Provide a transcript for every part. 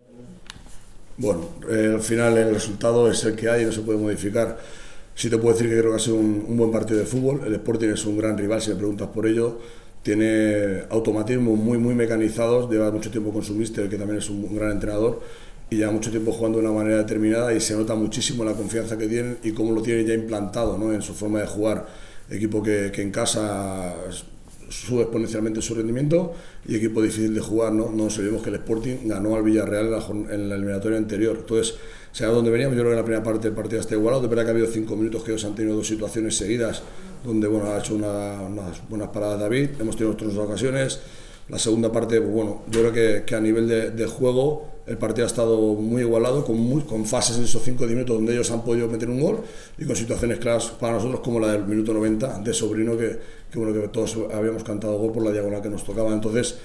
Bueno, al final el resultado es el que hay y no se puede modificar. Sí te puedo decir que creo que ha sido un buen partido de fútbol. El Sporting es un gran rival, si me preguntas por ello. Tiene automatismos muy mecanizados, lleva mucho tiempo con su míster, que también es un gran entrenador, y lleva mucho tiempo jugando de una manera determinada y se nota muchísimo la confianza que tienen y cómo lo tienen ya implantado, ¿no?, en su forma de jugar. Equipo que en casa sube exponencialmente su rendimiento y equipo difícil de jugar, ¿no? No nos olvidemos que el Sporting ganó al Villarreal en la eliminatoria anterior. Entonces, sea donde veníamos, yo creo que en la primera parte del partido está igualado. De verdad que ha habido 5 minutos que ellos han tenido dos situaciones seguidas donde, bueno, ha hecho unas buenas paradas David, hemos tenido otras ocasiones. La segunda parte, pues bueno, yo creo que a nivel de juego el partido ha estado muy igualado, con fases en esos 5 minutos donde ellos han podido meter un gol y con situaciones claras para nosotros como la del minuto 90 de Sobrino, que todos habíamos cantado gol por la diagonal que nos tocaba. Entonces,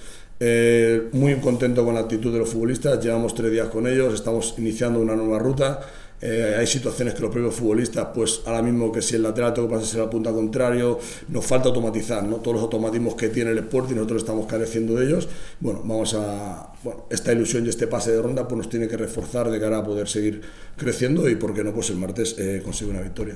muy contento con la actitud de los futbolistas, llevamos 3 días con ellos, estamos iniciando una nueva ruta. Hay situaciones que los propios futbolistas, pues ahora mismo que si el lateral tengo que pasarse a la punta contrario, nos falta automatizar, ¿no? Todos los automatismos que tiene el Sporting, nosotros estamos careciendo de ellos. Bueno, esta ilusión y este pase de ronda pues nos tiene que reforzar de cara a poder seguir creciendo y, ¿por qué no?, pues el martes consigue una victoria.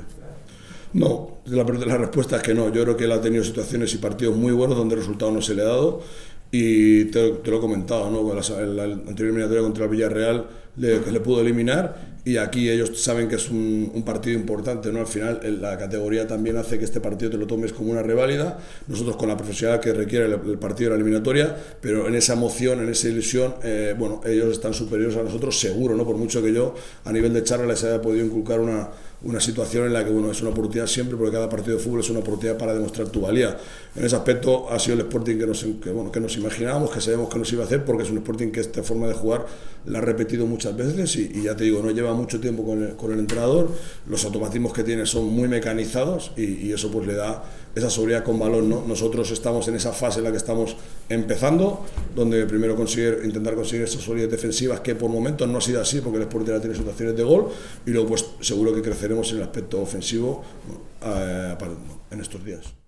No, la respuesta es que no. Yo creo que él ha tenido situaciones y partidos muy buenos donde el resultado no se le ha dado. Y te lo he comentado, ¿no? La anterior eliminatoria contra el Villarreal le pudo eliminar, y aquí ellos saben que es un partido importante, ¿no? Al final la categoría también hace que este partido te lo tomes como una reválida, nosotros con la profesionalidad que requiere el partido de la eliminatoria, pero en esa emoción, en esa ilusión, bueno, ellos están superiores a nosotros seguro, ¿no? Por mucho que yo a nivel de charla les haya podido inculcar una situación en la que, bueno, es una oportunidad siempre, porque cada partido de fútbol es una oportunidad para demostrar tu valía. En ese aspecto ha sido el Sporting que nos imaginábamos, que sabemos que nos iba a hacer, porque es un Sporting que esta forma de jugar la ha repetido muchas veces y ya te digo, no lleva mucho tiempo con el entrenador, los automatismos que tiene son muy mecanizados y eso pues le da esa seguridad con balón, ¿no? Nosotros estamos en esa fase en la que estamos empezando, donde primero intentar conseguir esas solidez defensivas, que por momentos no ha sido así porque el Sporting ya tiene situaciones de gol, y luego pues seguro que creceremos en el aspecto ofensivo en estos días.